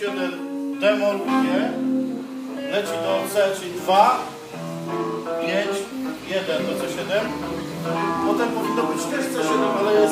1 demoluje, leci do C, czyli 2, 5, 1 do C7. Potem powinno być też C7, ale jest